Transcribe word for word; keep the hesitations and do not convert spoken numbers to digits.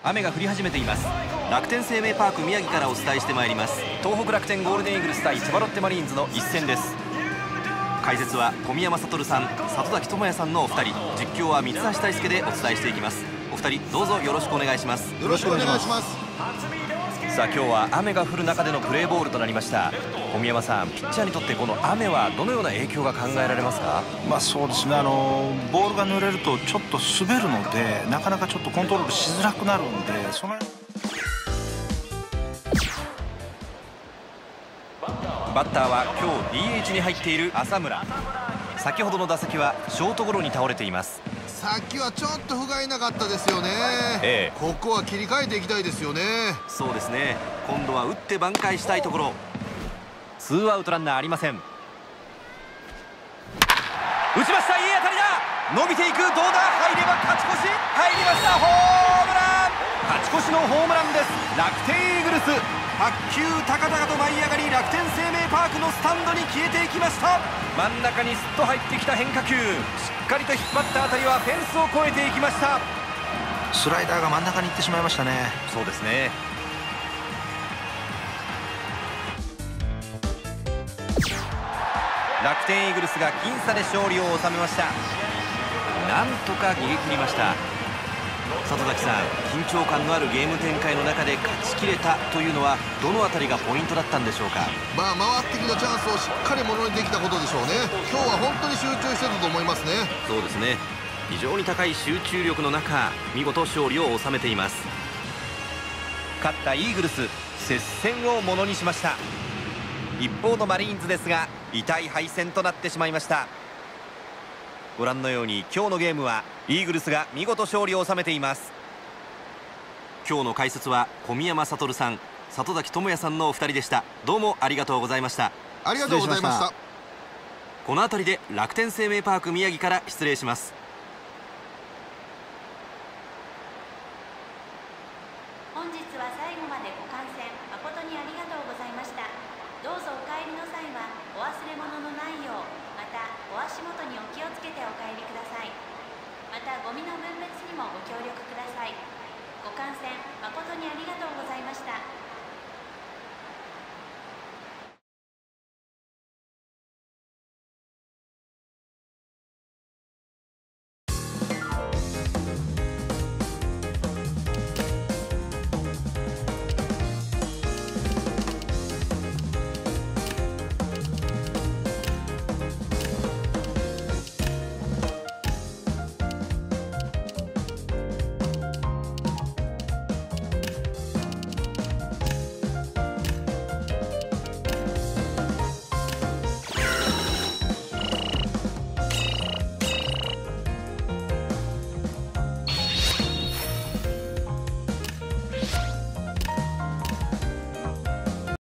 雨が降り始めています。楽天生命パーク宮城からお伝えしてまいります。東北楽天ゴールデンイーグルス対千葉ロッテマリーンズの一戦です。解説は小宮山悟さん、里崎智也さんのお二人、実況は三橋大輔でお伝えしていきます。お二人どうぞよろしくお願いします。 よろしくお願いします。 さあ今日は雨が降る中でのプレーボールとなりました。小宮山さん、ピッチャーにとってこの雨はどのような影響が考えられますか？ まあそうですね、あのボールが濡れるとちょっと滑るので、なかなかちょっとコントロールしづらくなるんで、そのバッターは今日 ディーエイチ に入っている浅村。先ほどの打席はショートゴロに倒れています。 さっきはちょっと不甲斐なかったですよね、ええ、ここは切り替えていきたいですよね。 そうですね、今度は打って挽回したいところ。ツーアウトランナーありません。打ちました、いい当たりだ。伸びていく、どうだ、入れば勝ち越し、入りました、ホームラン。勝ち越しのホームランです。楽天イーグルス、白球高々と舞い上がり、楽天生命パークのスタンドに消えていきました。真ん中にすっと入ってきた変化球、しっかりと引っ張った当たりはフェンスを越えていきました。 スライダーが真ん中に行ってしまいましたね。 そうですね。楽天イーグルスが僅差で勝利を収めました。なんとか逃げ切りました。里崎さん、緊張感のあるゲーム展開の中で勝ちきれたというのはどのあたりがポイントだったんでしょうか？ まあ回ってきたチャンスをしっかりものにできたことでしょうね。今日は本当に集中してたと思いますね。 そうですね、非常に高い集中力の中、見事勝利を収めています。勝ったイーグルス、接戦をものにしました。一方のマリーンズですが、痛い敗戦となってしまいました。ご覧のように今日のゲームはイーグルスが見事勝利を収めています。今日の解説は小宮山悟さん、里崎智也さんのお二人でした。どうもありがとうございました。 ありがとうございました。 この辺りで楽天生命パーク宮城から失礼します。